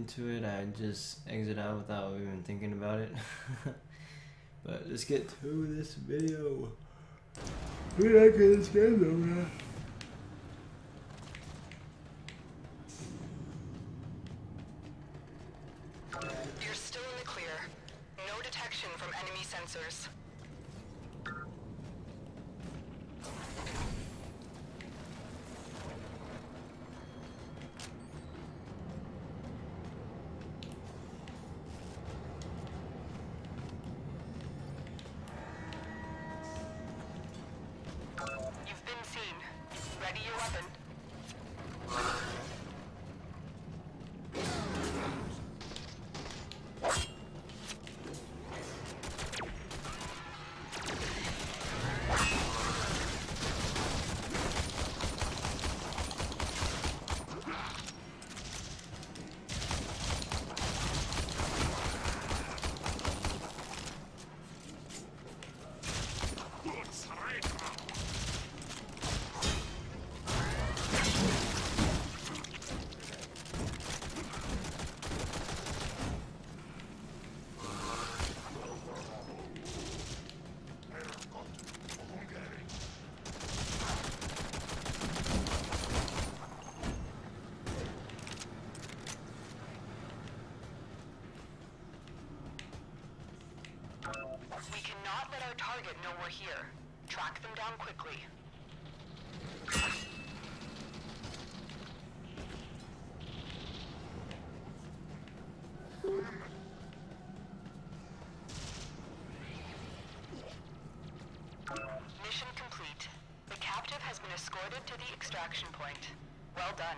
into it, I just exit out without even thinking about it. But let's get to this video. We like this game though, man. You're still in the clear. No detection from enemy sensors. You've been seen. Ready your weapon. We cannot let our target know we're here. Track them down quickly. Mission complete. The captive has been escorted to the extraction point. Well done.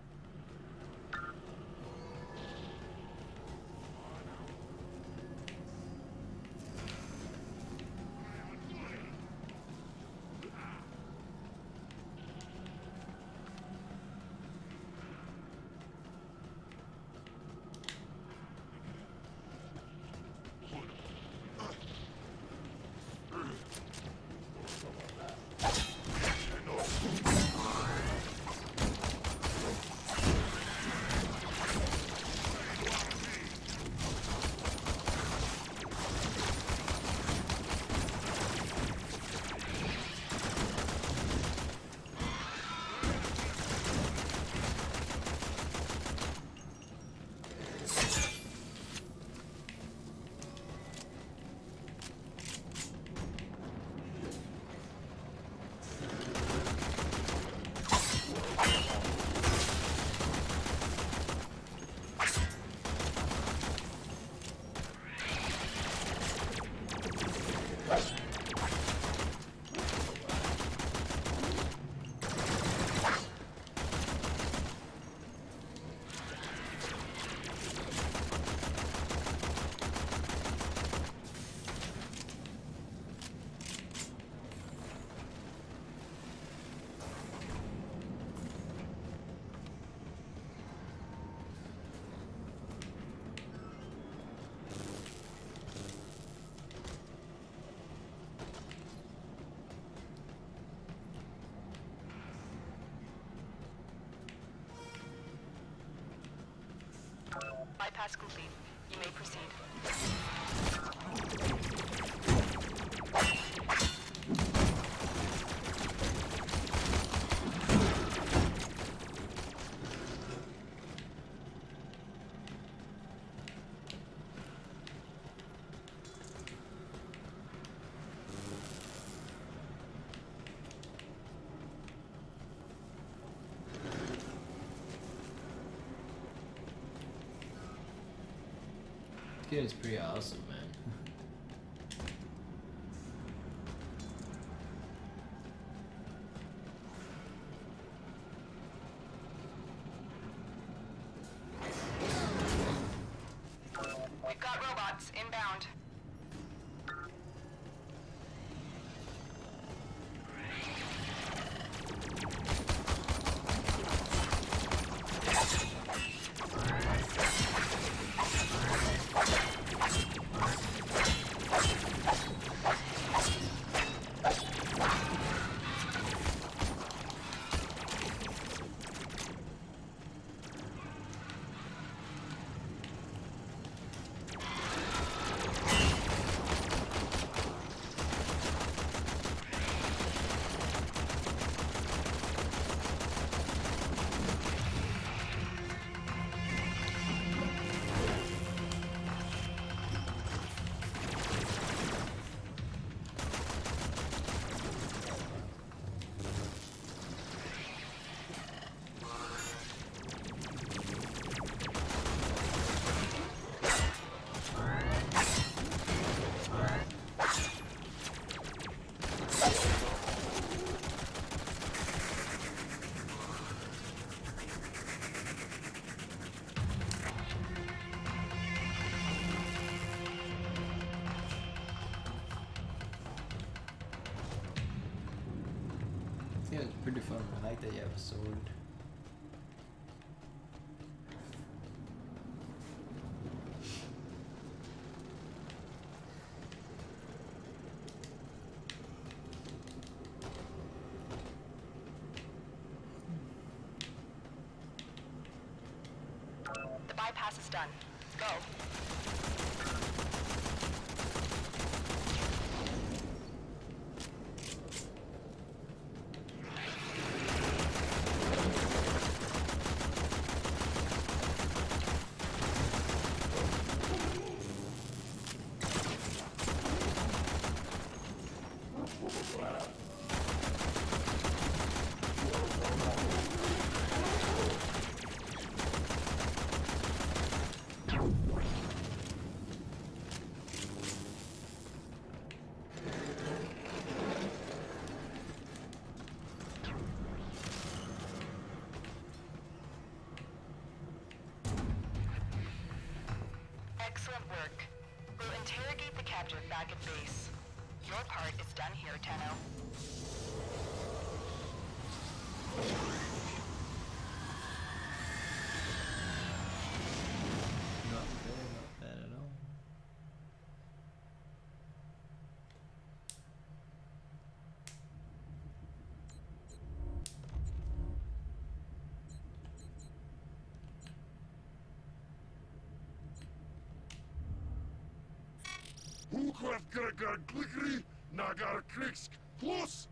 Bypass complete. You may proceed. This game is pretty awesome, man. We've got robots inbound. it's pretty fun. I like that you have a sword. The bypass is done. Go. Excellent work. We'll interrogate the captive back at base. Your part is done here, Tenno. Not bad at all. Hoekraft Gregor Gligri, Nagar Kriksk, plus!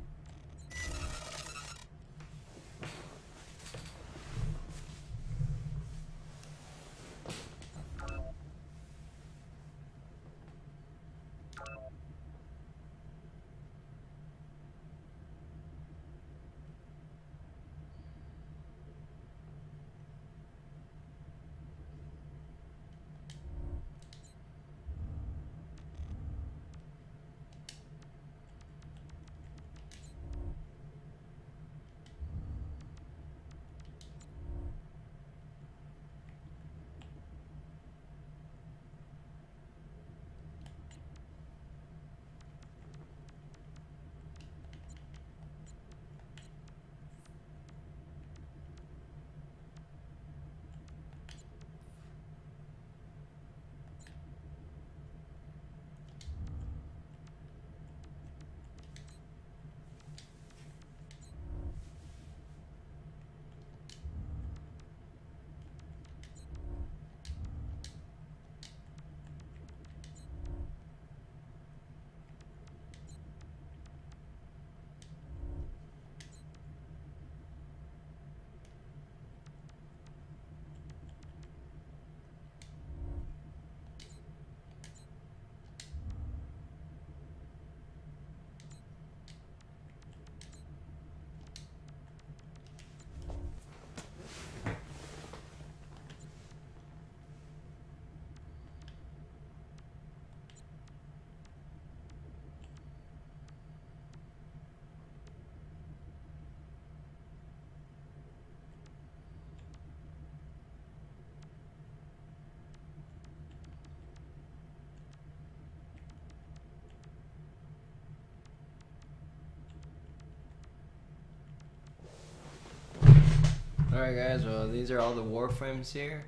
Alright guys, well these are all the Warframes here.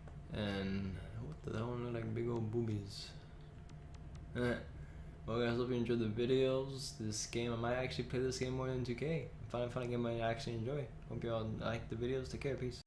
And what the hell look like big old boobies. Well guys, hope you enjoyed the videos. This game, I might actually play this game more than 2K. Find a fun game I actually enjoy. Hope you all like the videos. Take care, peace.